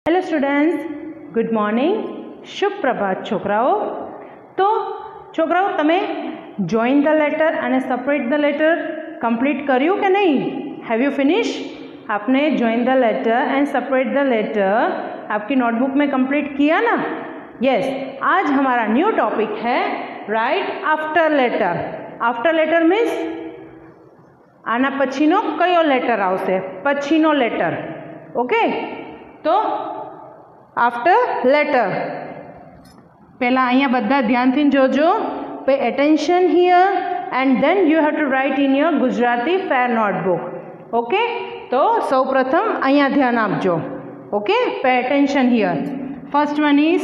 Hello students, good morning, શુભ પ્રભાત છોકરાઓ. તો છોકરાઓ, તમે જોઈન ધ लेटर અને સેપરેટ ધ लेटर कंप्लीट કર્યું કે नहीं? Have you finish? आपने join the letter and separate the letter आपकी नोटबुक में कंप्लीट किया ना? यस. आज हमारा न्यू टॉपिक है right after letter. After letter means आना पछीनो कयो लेटर आवशे? पछीनो लेटर. ओके, तो आफ्टर लेटर पहला अहींया बधा ध्यानथी जोजो. Pay attention here and then you have to write in your Gujarati fair notebook. Okay, तो सौ प्रथम अहींया ध्यान आपजो. Okay, pay attention here. First one is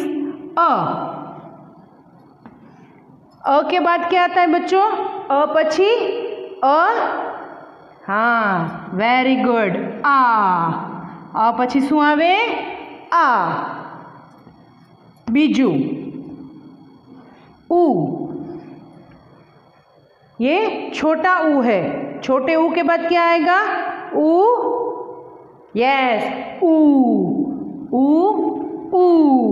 अ के बाद क्या आता है बच्चों? अ पछी अ. हाँ, वेरी गुड. आ पछी शू आवे? आ. बीजू ऊ. ये छोटा ऊ है. छोटे ऊ के बाद क्या आएगा? ऊ. यस, ऊ. ऊ ऊ.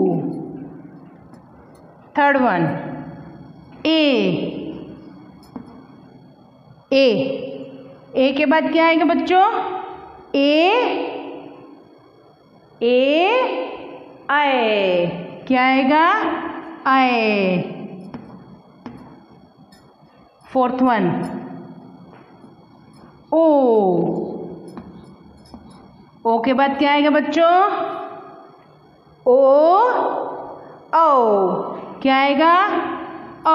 थर्ड वन ए. ए के बाद क्या आएगा बच्चों? ए. आए. क्या आएगा? आए. फोर्थ वन ओ. ओ के बाद क्या आएगा बच्चों? ओ. ओ. क्या आएगा? ओ.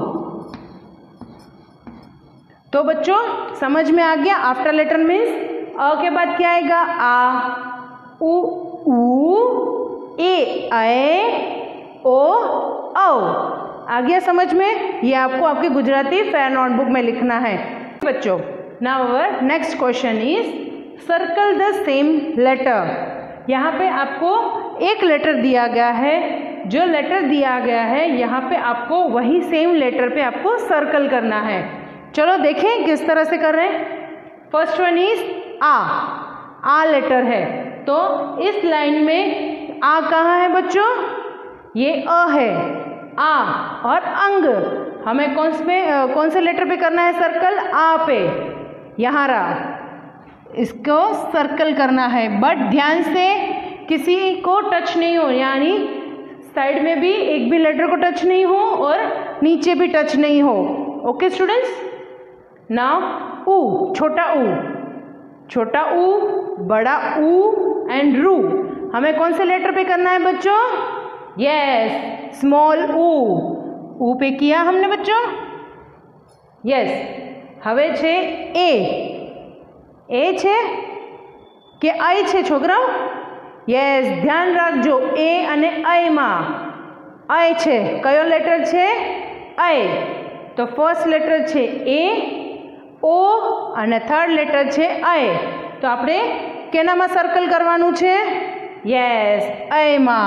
तो बच्चों समझ में आ गया? आफ्टर लेटर मीन्स अ के बाद क्या आएगा? आ. उ ऊ. ए आए. ओ औ. आ गया समझ में? ये आपको आपकी गुजराती फेयर नोटबुक में लिखना है बच्चों. Now our next question is circle the same letter. यहाँ पे आपको एक लेटर दिया गया है. जो लेटर दिया गया है यहाँ पे आपको वही सेम लेटर पे आपको सर्कल करना है. चलो देखें किस तरह से कर रहे हैं. फर्स्ट वन इज आ. आ लेटर है, तो इस लाइन में आ कहाँ है बच्चों? ये अ है. आ और अंग. हमें कौन से लेटर पे करना है सर्कल? आ पे. यहाँ रहा, इसको सर्कल करना है. बट ध्यान से किसी को टच नहीं हो, यानी साइड में भी एक भी लेटर को टच नहीं हो और नीचे भी टच नहीं हो. Okay students. नाउ ऊ. छोटा ऊ. छोटा ऊ, बड़ा ऊ एंड रू. हमें कौन से लेटर पे करना है बच्चों? यस, स्मॉल ऊ. ऊ पे किया हमने बच्चों. यस. हवे छे ए. ए छे के आई छे छोकराओ? यस, ध्यान राखजो. ए अने आई मां आई छे. कयो लेटर छे? आई. तो फर्स्ट लेटर छे ए. ओ અને થર્ડ લેટર છે આઈ. તો આપણે કેનામાં સર્કલ કરવાનું છે? યસ, આઈમાં.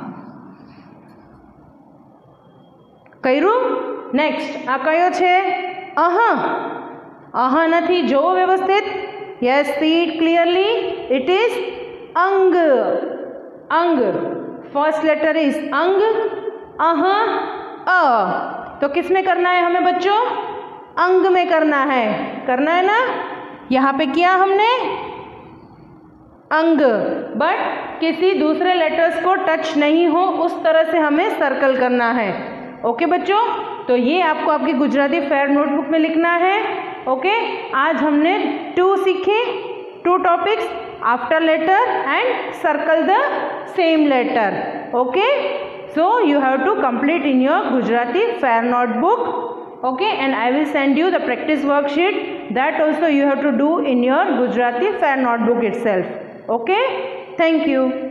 કર્યું? નેક્સ્ટ આ કયો છે? અહ. અહ નથી, જોવો વ્યવસ્થિત. Yes, see it clearly. It is અંગ. અંગ. फर्स्ट लेटर इज अंग. अह अ. तो किस में करना है हमें बच्चों? अंग में करना है. करना है ना? यहाँ पे किया हमने अंग, बट किसी दूसरे लेटर्स को टच नहीं हो उस तरह से हमें सर्कल करना है. ओके बच्चों, तो ये आपको आपकी गुजराती फेयर नोटबुक में लिखना है. ओके, आज हमने 2 सीखे. 2 topics, after letter and circle the same letter. Okay, so you have to complete in your Gujarati fair notebook. Okay, and I will send you the practice worksheet. That also you have to do in your Gujarati fair notebook itself. Okay, thank you.